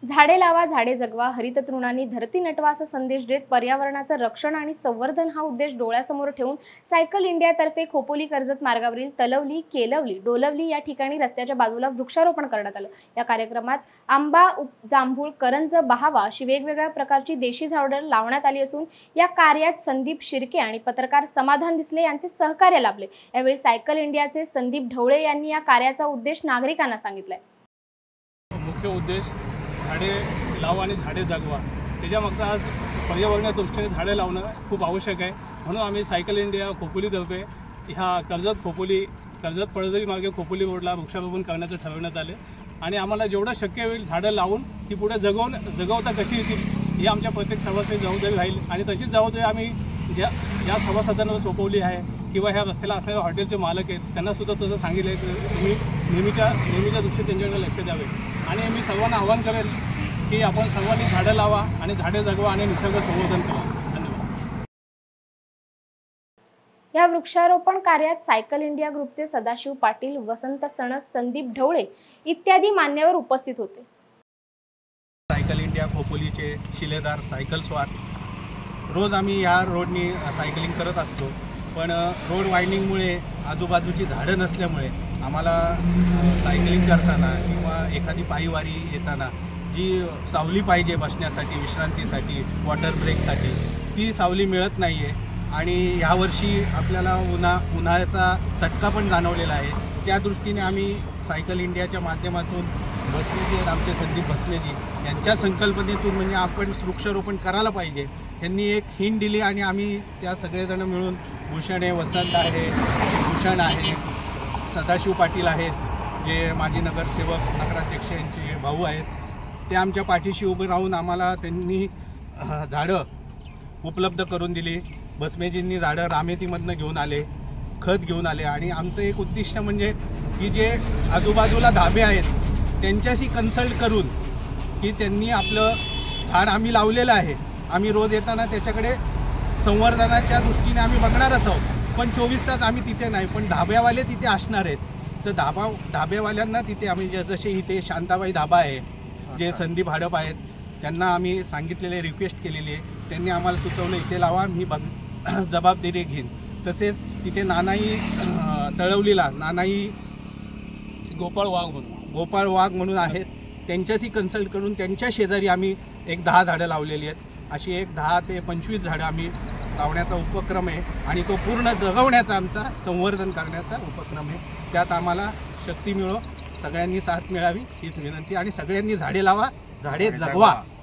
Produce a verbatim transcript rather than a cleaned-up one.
झाडे लावा झाडे जगवा हरित तृणांनी धरती नटवा असा संदेश देत पर्यावरणाचं रक्षण आणि संवर्धन हा उद्देश डोळ्यासमोर ठेवून सायकल इंडियातर्फे खोपोली कर्जत मार्गावरील तलवली, केलवली, डोलवली या ठिकाणी रस्त्याच्या बाजूला वृक्षारोपण करण्यात आलं। या कार्यक्रमात आंबा, जांभूळ, करंज, बहावा अशी वेगवेगळ्या प्रकारची देशी झाडे लावण्यात आली असून या कार्यात संदीप शिर्के आणि पत्रकार समाधान दिसले यांचे सहकार्य लाभले। यावेळी सायकल इंडियाचे संदीप ढवळे यांनी या कार्याचा उद्देश नागरिकांना सांगितलाय। मुख्य उद्देश झाडे लावा आणि झाडे जगवा त्याच्यामागचा आज पर्यावरणाच्या दृष्टीने झाडे लावणं खूप आवश्यक आहे। म्हणून आम्ही सायकल इंडिया खोपोलीतर्फे ह्या कर्जत खोपोली कर्जत पळजरी मार्गे खोपोली रोडला वृक्षारोपण करण्याचं ठरवण्यात आले आणि आम्हाला जेवढं शक्य होईल झाडं लावून ती पुढे जगवून जगवता कशी येतील ही आमच्या प्रत्येक सभासद जबाबदारी राहील आणि तशीच जबाबदारी आम्ही ज्या ज्या सभासदांवर सोपवली आहे किंवा ह्या रस्त्याला असणारे हॉटेलचे मालक आहेत त्यांनासुद्धा तसं सांगितलं आहे की तुम्ही नेहमीच्या नेहमीच्या दृष्टीने त्यांच्याकडे लक्ष द्यावे आणि मी सर्वांना आवाहन करेन की आपण सर्वांनी झाडं लावा आणि झाडे जगवा आणि निसर्ग संवर्धन करा। धन्यवाद। या वृक्षारोपण कार्यात सायकल इंडिया ग्रुपचे सदाशिव पाटील, वसंत सणस, संदीप ढवळे इत्यादी मान्यवर उपस्थित होते। सायकल इंडिया खोपोलीचे शिलेदार सायकल स्वार रोज आम्ही या रोडनी सायकलिंग करत असतो, पण रोड वायंडिंगमुळे आजूबाजूची झाडं नसल्यामुळे आम्हाला सायकलिंग करताना किंवा एखादी पायीवारी येताना जी सावली पाहिजे बसण्यासाठी, विश्रांतीसाठी, वॉटर ब्रेकसाठी ती सावली मिळत नाही आहे आणि यावर्षी आपल्याला उन्हा उन्हाळ्याचा चटका पण जाणवलेला आहे। त्या दृष्टीने आम्ही सायकल इंडियाच्या माध्यमातून भस्मेजी आहेत आमचे संदीप भस्मेजी यांच्या संकल्पनेतून म्हणजे आपण वृक्षारोपण करायला पाहिजे त्यांनी एक हिंट दिली आणि आम्ही त्या सगळेजण मिळून भूषण आहे, वसंत आहे, भूषण आहे, सदाशिव पाटील आहेत जे माजी नगरसेवक नगराध्यक्ष यांचे भाऊ आहेत, ते आमच्या पाठीशी उभे राहून आम्हाला त्यांनी झाडं उपलब्ध करून दिली। भस्मेजींनी झाडं रामेतीमधनं घेऊन आले, खत घेऊन आले आणि आमचं एक उद्दिष्ट म्हणजे की जे आजूबाजूला धाबे आहेत त्यांच्याशी कन्सल्ट करून की त्यांनी आपलं झाड आम्ही लावलेलं आहे, आम्ही रोज येताना त्याच्याकडे संवर्धनाच्या दृष्टीने आम्ही बघणारच आहोत, पण चोवीस तास आम्ही तिथे नाही, पण धाब्यावाले तिथे असणार आहेत तर धाबा धाब्यावाल्यांना तिथे आम्ही जसे इथे शांताबाई धाबा आहे जे संदीप हाडप आहेत त्यांना आम्ही सांगितलेले रिक्वेस्ट केलेली आहे, त्यांनी आम्हाला सुचवलं इथे लावा, मी बघ जबाबदारी घेईन। तसेच तिथे नानाई तळवलीला नानाई गोपाळ वाघ गोपाळ वाघ म्हणून आहेत त्यांच्याशी कन्सल्ट करून त्यांच्या शेजारी आम्ही एक दहा झाडं लावलेली आहेत। अशी एक दहा ते पंचवीस झाडं आम्ही लावण्याचा उपक्रम आहे आणि तो पूर्ण जगवण्याचा आमचा संवर्धन करण्याचा उपक्रम आहे। त्यात आम्हाला शक्ती मिळो, सगळ्यांनी साथ मिळावी हीच विनंती आणि सगळ्यांनी झाडे लावा, झाडे जगवा।